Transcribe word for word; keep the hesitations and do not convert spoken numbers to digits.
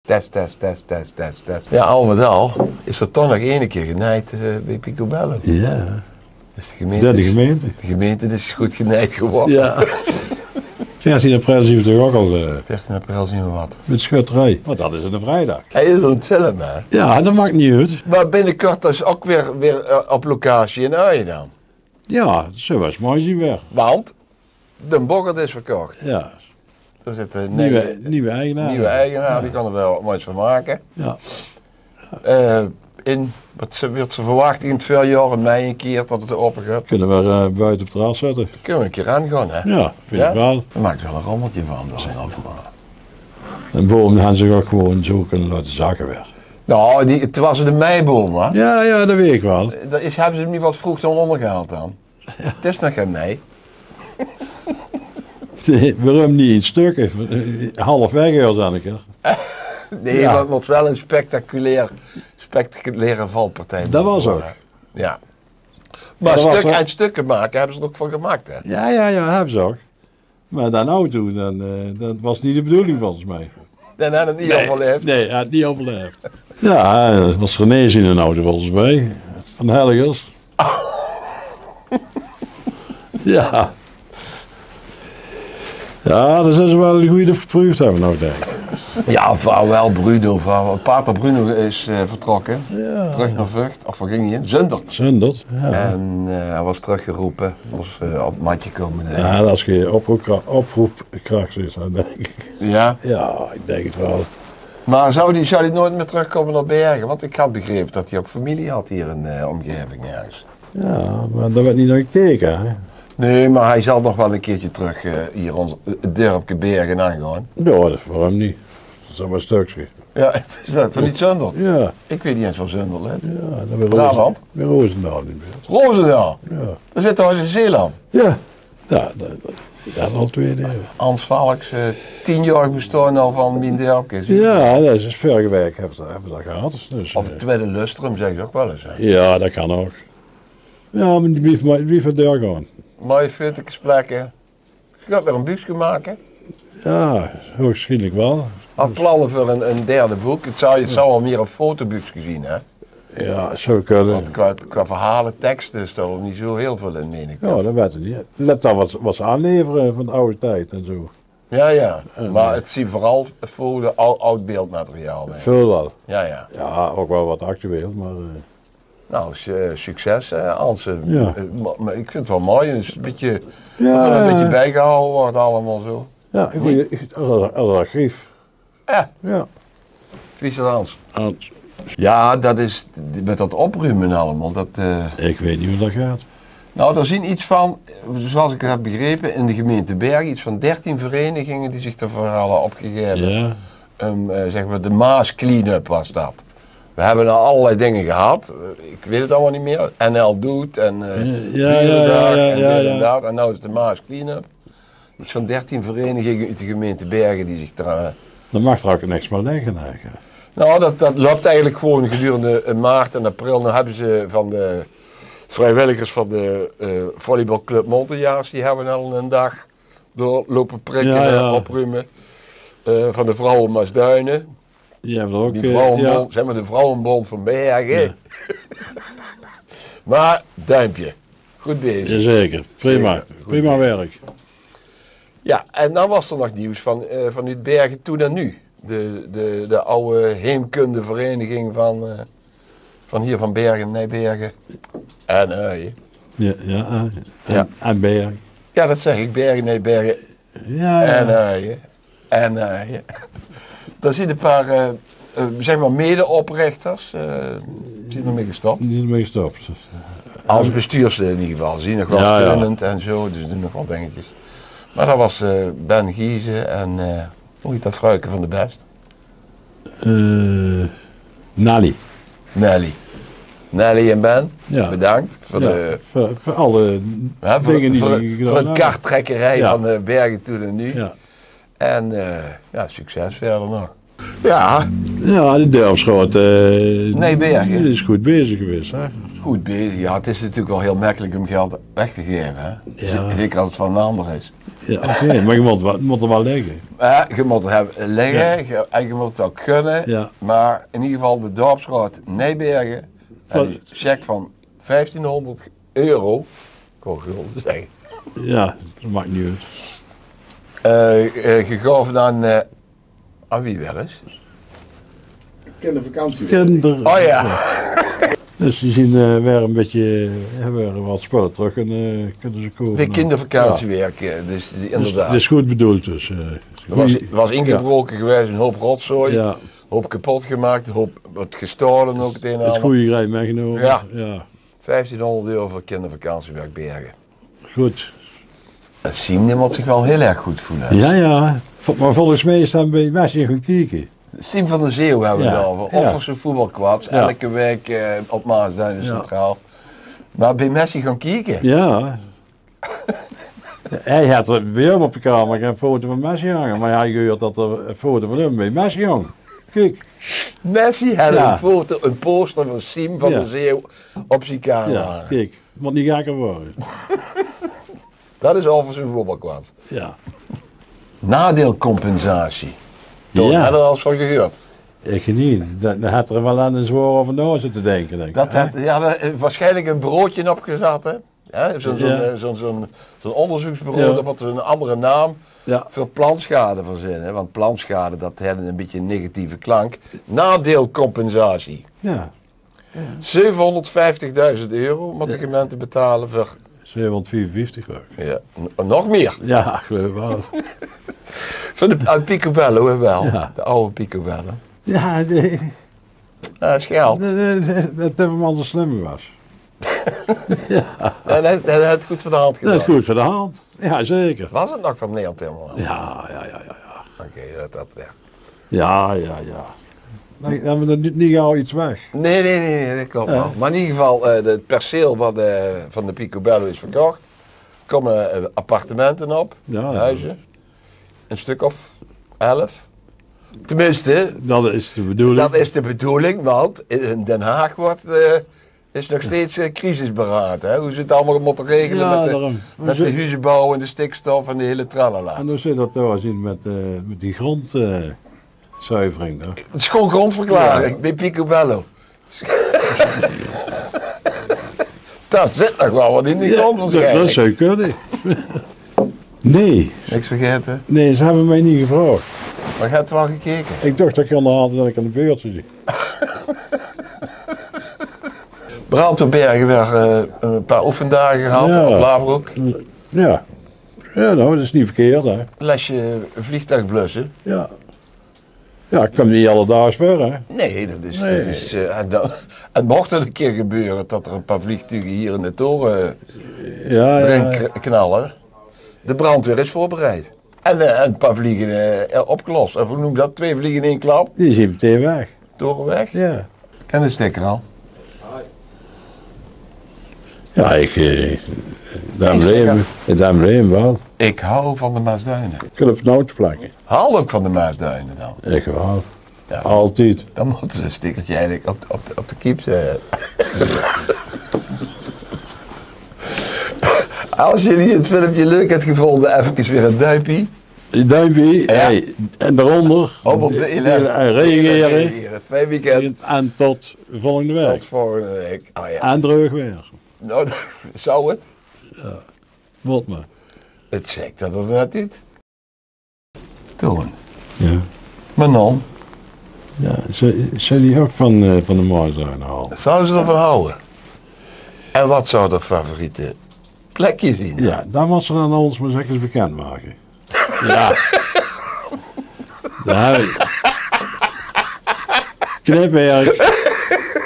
Test, test, test, test, test, test. Ja, al met al is er toch nog één keer genaaid uh, bij Picobello. Ja. Dus de gemeente, Ja, de is, gemeente. de gemeente is goed genaaid geworden. Ja. veertien april zien we toch ook al. Uh, veertien april zien we wat. met schutterij. Want dat is een vrijdag. Hij is aan het filmen, hè? Ja, dat maakt niet uit. Maar binnenkort is ook weer, weer uh, op locatie in Uien dan. Ja, zo was mooi zien weer. Want de Boggert is verkocht. Ja. Er zit een nieuwe, nieuwe eigenaar. Nieuwe eigenaar, ja. die kan er wel wat moois van maken. Ja. Uh, in, wat wordt ze verwacht in het voorjaar, in mei een keer dat het open gaat. Kunnen we uh, buiten op het terras zetten. Kunnen we een keer aan gaan, hè? Ja, vind ja? ik wel. Dat maakt wel een rommeltje van. Dat en bomen gaan ze ook gewoon zo kunnen laten zakken weer. Nou, die, het was de meiboom, hè? Ja, ja, dat weet ik wel. Dat is, hebben ze hem niet wat vroeg dan ondergehaald dan? Ja. Het is nog geen mei. Nee, waarom niet in stukken? Halfweg eerst aan een keer. Nee, ja. maar het was wel een spectaculair, spectaculaire valpartij. Dat was ook. Ja. Maar dat stuk was en stukken maken hebben ze er ook van gemaakt, hè? Ja, ja, ja, hebben ze ook. Maar dan auto, dan, uh, dat was niet de bedoeling volgens mij. Dan had het niet nee, overleefd? Nee, hij had niet overleefd. Ja, dat was René in een auto volgens mij. Van Helgers. Oh. Ja. Ja, dat zijn ze wel een goede geproefd hebben, nou denk ik. Ja, vaarwel Bruno. Vaarwel. Pater Bruno is uh, vertrokken. Ja. Terug naar Vught. Of waar ging hij in? Zundert. Zundert, ja. En uh, hij was teruggeroepen. Was uh, op het matje komen. Uh. Ja, dat is geen oproepkracht, oproepkracht is dat, denk ik. Ja? Ja, ik denk het wel. Maar zou hij zou die nooit meer terugkomen naar Bergen? Want ik had begrepen dat hij ook familie had hier in de uh, omgeving ergens. Ja, maar daar werd niet naar gekeken, hè. Nee, maar hij zal nog wel een keertje terug uh, hier ons het dorpje Bergen aangaan. Ja, dat is waarom niet. Dat is allemaal een stukje. Ja, het is wel van niet Zundert. Ja. Ik weet niet eens waar Zundert ligt. Ja, dat ben Brabant. Bij Roosendaal in de buurt. Roosendaal? Ja. Dat zit toch in Zeeland? Ja. Ja, dat, dat is al twee delen. Hans Valks, uh, tienjarig bestaan al van mijn dorpje. Ja, dat is vorige week hebben ze hebben dat gehad. Dus, of het tweede lustrum, zeggen ze ook wel eens. Hè? Ja, dat kan ook. Ja, maar die blijft, blijft het deur gaan. Mooie futtekesplekken. Je gaat weer een boekje maken. Ja, hoogstwaarschijnlijk wel. Had plannen voor een, een derde boek. Het zou, het zou al meer een fotoboekje zien, hè? Ja, zo kunnen. Want qua, qua verhalen, teksten is er niet zo heel veel in, meen ik. Ja, dat weet ik niet. Let dan wat, wat ze aanleveren van de oude tijd en zo. Ja, ja. En, maar het zie vooral voor de oud, oud beeldmateriaal. Hè. Veel wel. Ja, ja. Ja, ook wel wat actueel, maar... Uh... Nou, succes, hè, Hans. Ja. Maar ik vind het wel mooi, een beetje, ja, dat er een beetje bijgehouden wordt allemaal zo. Ja, ik goeie, als, als archief. Ja. Ja. Friese Hans. Hans. Ja, dat is met dat opruimen allemaal. Dat, uh... Ik weet niet hoe dat gaat. Nou, er zien iets van, zoals ik het heb begrepen, in de gemeente Bergen, iets van dertien verenigingen die zich daarvoor hadden opgegeven. Ja. Um, uh, zeg maar de Maas Cleanup was dat. We hebben nou allerlei dingen gehad, ik weet het allemaal niet meer. N L doet en uh, ja, ja, ja, ja, en ja, dit ja. en dat. En nou is de Maas Cleanup. Iets van dertien verenigingen uit de gemeente Bergen die zich daar... Uh... Dan mag er ook niks meer liggen eigenlijk. Nou, dat, dat loopt eigenlijk gewoon gedurende maart en april. Dan hebben ze van de vrijwilligers van de uh, volleybalclub Montejaars, die hebben al een dag door lopen prikken ja, ja. en opruimen. Uh, van de vrouwen Maasduinen. Die hebben er ook... Die vrouwenbond, ja. zeg maar de vrouwenbond van Bergen. Ja. Maar, duimpje. Goed bezig. Jazeker, prima. Zeker. Prima bezig. werk. Ja, en dan was er nog nieuws van, uh, vanuit Bergen toen en nu. De, de, de oude heemkundevereniging van, uh, van hier van Bergen, Nijbergen en Uijen. Ja, ja, en, ja. en Berg. Ja, dat zeg ik, Bergen, Nijbergen ja, ja. en Uijen. En Uijen. Daar zitten een paar, uh, uh, zeg maar, medeoprichters, uh, die zijn ermee gestopt. Die zijn ermee gestopt. Als bestuurslid in ieder geval, ze zien nog wel ja, steunend ja. en zo, dus doen nog wel dingetjes. Maar dat was uh, Ben Giezen en, uh, hoe heet dat vrouwke van de Best? Uh, Nally. Nelly. Nelly en Ben, ja. bedankt voor, ja, de, voor, voor alle hè, voor, dingen die voor, ze voor het karttrekkerij ja. van uh, Bergen toen en nu. Ja. En uh, ja, succes verder nog. Ja. Ja, de Durfschoot. Uh, nee, Bergen. Die is goed bezig geweest, hè? Goed bezig, ja. Het is natuurlijk wel heel makkelijk om geld weg te geven, hè. Ja. Zeker als het van een ander is. Ja, oké, maar je moet, wel- moet er wel liggen. Ja, je moet het hebben liggen Ja. je- en je moet het ook kunnen. Ja. Maar in ieder geval de dorpsraad Nijbergen Wat? een cheque van vijftienhonderd euro, ik wou gulden zeggen, Ja, dat maakt niet uit. eh, eh, gegeven aan, eh, aan wie weer eens? Kindervakantie. Kinderen. Oh ja. Dus die zien eh, weer een beetje, hebben weer wat spullen terug en eh, kunnen ze kopen. Weer kindervakantiewerk, eh, dus die- Dus inderdaad. dat is goed bedoeld dus. eh. Er was, Goeie- er was ingebroken geweest, een hoop rotzooi, Ja, een hoop kapot gemaakt, een hoop wat gestolen ook het een en het ander. goede grijp meegenomen. Ja. ja. vijftienhonderd euro voor kindervakantiewerk Bergen. Goed. Dat Siem die moet zich wel heel erg goed voelen. Ja, ja. Vo- Maar volgens mij staan bij mensen gaan kijken. Siem van der Zeeuw hebben we Ja, het over. ja. Offerse voetbalkwaps, Ja. elke week eh, op Maasduinen Ja. Centraal. Maar bij Messi gaan kijken. Ja. Hij had er bij hem op de kamer een foto van Messi hangen, maar hij gehoord dat er een foto van hem bij Messi hang. Kijk. Messi had Ja. een foto, een poster van Siem van Ja. der Zeeuw op zijn kamer Ja, hangen. kijk. Moet niet gekker worden. Dat is Offerse voetbalkwaps. Ja. Nadeelcompensatie. Toen Ja. had er al eens van gehoord. Ik niet. Dat dat had er wel aan een zwaar over na zitten denken. Denk ik. Dat had, ja, daar waarschijnlijk een broodje opgezet, hè? Ja, Zo'n zo'n, Ja. eh, zo'n, zo'n, zo'n onderzoeksbureau, Ja. dat had een andere naam Ja. voor plantschade verzinnen. Want plantschade, dat had een beetje een negatieve klank. Nadeelcompensatie. Ja. zevenhonderdvijftigduizend euro moet de gemeente betalen voor, zevenhonderdvierenvijftig geloof ik. ja, n- nog meer. Ja, ik geloof wel. Van de uit Picobello, hè, wel. Ja. De oude Picobello. Ja, nee. Dat is geld. Dat, dat, dat de man zo slim was. Ja, dat heeft dat heeft het goed voor de hand gedaan. Dat is goed voor de hand. Ja, zeker. Was het nog van Nederland helemaal? Ja, ja, ja, ja. Ja, Oké, dat, dat, ja. ja, ja. ja. Dan hebben we er niet, niet gauw iets weg. Nee, nee, nee, nee, dat klopt Ja. wel. Maar in ieder geval, eh, het perceel wat, eh, van de Picobello is verkocht. Er komen eh, appartementen op, Ja, huizen. Een stuk of elf. Tenminste, Dat is de bedoeling. dat is de bedoeling, want in Den Haag wordt, eh, is nog steeds eh, crisisberaad. Hè? Hoe ze het allemaal moeten regelen Ja, met, de, daarom. met de huizenbouw en de stikstof en de hele tralala. En dan zit dat toch zien met, eh, met die grondzuivering. Het is gewoon grondverklaring bij Picobello. Daar zit nog wel wat in die grond dat, waarschijnlijk. dat zou kunnen. Nee, Niks vergeten. nee, ze hebben mij niet gevraagd. Maar je hebt wel gekeken. Ik dacht dat ik aan de hand dat ik aan de beurt zou zien. Brandweerbergen weer eh, een paar oefendagen gehad Ja. op Labroek. Ja. Ja, nou, dat is niet verkeerd, hè. Lesje vliegtuig blussen. Ja. Ja, ik kom niet alledaags weer, hè. Nee, dat is... Nee. Dat is eh, en dan- het mocht er een keer gebeuren dat er een paar vliegtuigen hier in de toren Ja, erin ja. k- knallen. De brandweer is voorbereid. En eh, een paar vliegen eh, opgelost. En hoe noem je dat? Twee vliegen in één klap. Die zien meteen weg. Toren weg. Ja. Ken de stekker al? Ja, ik... Eh, het Is embleem, het embleem wel. Ik hou van de Maasduinen. Ik wil op een auto plakken. Haal ook van de Maasduinen dan. Ik wel. Ja. Altijd. Dan moeten ze een stickertje eigenlijk op, op, de, op de kiep zetten. Als jullie het filmpje leuk hebt gevonden, even weer een duimpje. Die duimpje, hey, en daaronder. Op op de en reageren. reageren. Fijn weekend. En tot volgende Tot week. volgende week. Oh ja. En terug weer. Nou, zou het? Wat maar. Het zegt dat er net niet. Toon. Ja. Manon. Ja, ze- zijn die ook van, eh, van de Maasduinen halen? Zou ze ervan houden? En wat zou er favoriete plekje zien? Ja, dan was ze aan ons maar eens bekend maken. Ja. Ja. Knipwerk.